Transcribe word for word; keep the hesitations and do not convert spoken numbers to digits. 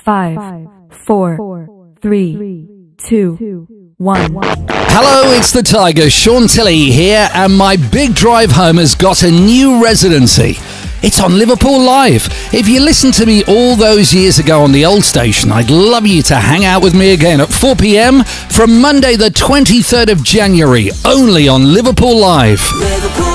Five, four, three, two, one. Hello, it's the Tiger, Sean Tilley here, and my big drive home has got a new residency. It's on Liverpool Live. If you listened to me all those years ago on the old station, I'd love you to hang out with me again at four p m from Monday the twenty-third of January, only on Liverpool Live. Liverpool.